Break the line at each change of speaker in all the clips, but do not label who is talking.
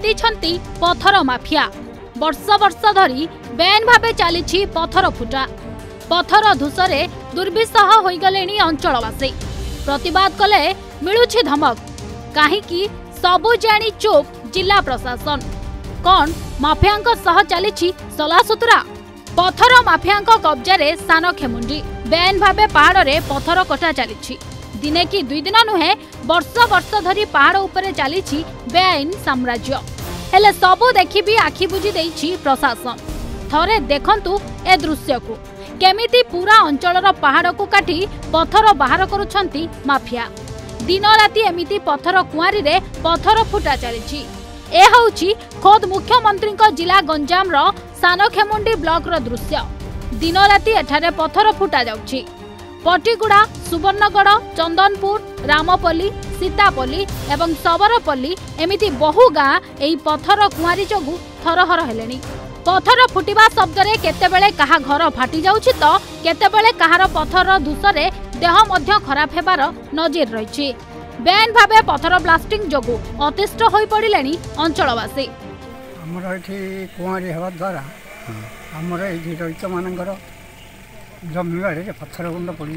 पिटिछंती पथर माफिया। वर्ष वर्ष धरी बेआईन भावे चली पथर फुटा। पथर धूसरे दुर्विसह हो गले अंचलवासी। प्रतिवाद कले मिलुछि धमक। कहीं सबु जानी चुप जिला प्रशासन। कौन माफिया सह चली सलासुतरा। पथर माफिया कब्जारे सानखेमुंडी। बेआईन भावे पहाड़ में पथर कटा चली। दिने कि दुई दिन नुहे वर्ष वर्ष धरी पहाड़ उपरे चली बेआईन साम्राज्य। हेले सबु देखी भी आखि बुझी देइछि प्रशासन। थरे देखंतु ए दृश्य को केमिति पूरा अंचलर पहाड़ को काटी पथर बाहर करुछंती माफिया। दिन राति एमिति पथर कुआरी रे पथर फुटा चली। ए हउछि खोद मुख्यमंत्री जिला गंजाम रो सानखेमुंडी ब्लॉक रो दृश्य। दिन राति एठारे पथर फुटा जाउछि। पटिगुड़ा, सुवर्णगढ़, चंदनपुर, रामपल्ली, सीतापल्ली एवं सबरपल्ली एमिति बहु गाँ एही पथर कुआरी जोगु थरहर हेलेनी। पथर फुटिबा शब्दरे केतेबेले कहा घर फाटी जाउछि तो केतेबेले कहार पथर धूसरे देह मध्य खराब हेबार नजीर रहिछि। बेआईन भावे पथर ब्लास्टिंग जोगु अतिष्ठ होई पड़िलेनी अंचलवासी।
हमर एठी कुआरी हेबा द्वारा हमर एठी रहित मानकर जमी बाड़ी पत्थर गुंड पड़ी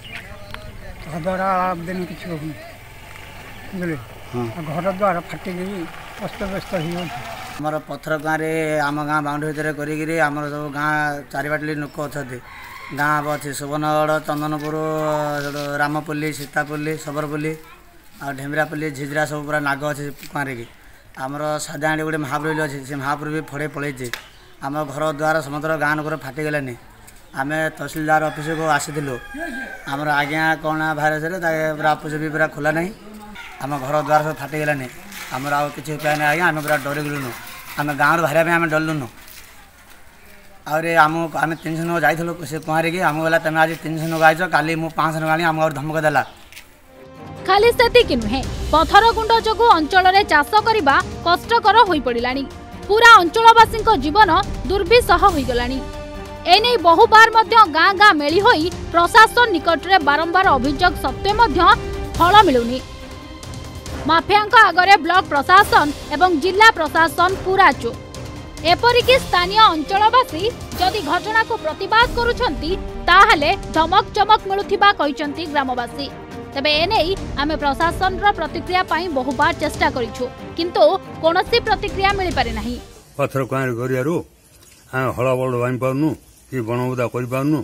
द्वारा दिन किसी बुझे घर द्वार फाटिक अस्त व्यस्त हो
पत्थर गाँव आम गाँ बाउंड्री भितर करम सब गाँ चारिपाटी लोक अच्छा गाँ अच्छे सुवर्णगढ़, चंदनपुर, रामपल्ली, सीतापल्ली, सबरपल्ली आ ढेमरापल्ली, झिझरा सब पूरा नाग अच्छे गाँव की आमर साधाणी गोटे महापुर अच्छे से महापुर भी फड़े पलैचे। आम घर द्वार समस्त गाँ लोक फाटिगलानी। आम तहसिलदार ऑफिस को आसीलु आमर आज्ञा कौन भाइरस पूरा ऑफिस भी पूरा खोला नहीं। आम घर द्वार सब फाटिगलानी। आमर आ कि उपाय नहीं आज्ञा। आम पूरा डरिगलुनु। आम गाँव बाहर आम डरलुनु। आम आम 300 जाइलु से कुआरी की आम गला तुम आज 300 गाइच काली मु 500 गाड़ी आम धमक देला।
खाली सेतिक नुहे पथर गुंड जोगु अंचल रे चाष करबा कष्टकर होई पड़िलानी। पूरा अंचलवासी जीवन दुर्विसह होई गलानी। एने बहु बार गाँ गाँ मेली होई प्रशासन निकट रे बारंबार अभियोग सत्वे फल मिलुनी। माफिया आगरे ब्लॉक प्रशासन एवं जिला प्रशासन पूरा चुप। एपरिकी स्थानीय अंचलवासी जदि घटना को प्रतिवाद करुछंती ताहले धमक चमक मिलुथिबा कहिसंती ग्रामवासी। तबे एने आमे प्रशासन रो प्रतिक्रिया पाई बहु बार चेष्टा करिछु किंतु कोनोसी प्रतिक्रिया मिलि पारे नाही।
पत्थर कांर गरियारु हला बड़ वाइन पाउनु कि बनौदा करि पाउनु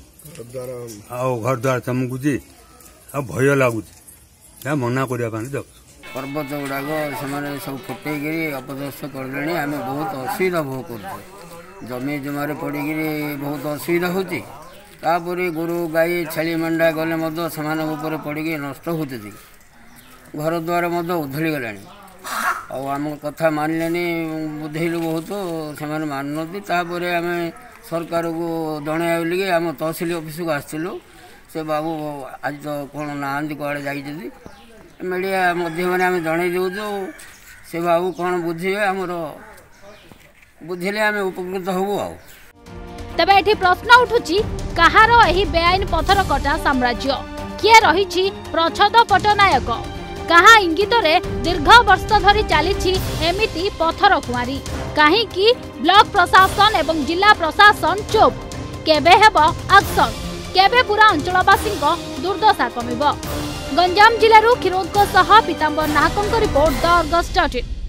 घर द्वार चमकुची भय लगुच मना करिया पानी जाऊ।
पर्वत गुड़ाक से सब फुटेक अपदस्थ कर आम बहुत असुविधा भोग कर जमी जमार पड़ी बहुत असुविधा होपर गोरु गाई छेली मेंढा गले से पड़ी नष्ट होते घर द्वार उधड़ी गला आम कथा मानले बुझेलु बहुत से मानुनापर आम सरकार को जन बोलिकी आम तहसिल ऑफिस को आसलु से बाबू आज तो कौन ना कड़े जाइए मीडिया माध्यम आम जन दौचु से बाबू कौन बुझे आमर बुझे आम उपकृत हबू आ।
तबे एठी प्रश्न उठुची कहार एही बेआईन पथर कटा साम्राज्य किए रही प्रच्छद पटनायक कहा इंगित रे दीर्घ वर्ष धरी चली एमिति पथर कुआरी कहीं ब्लॉक प्रशासन एवं जिला प्रशासन चुप केबे हेबो एक्शन केबे पूरा अंचलवासी दुर्दशा कमिबो। गंजाम जिल्लारू खिरोद को सह पीतांबर नाहकंक रिपोर्ट द अर्गस।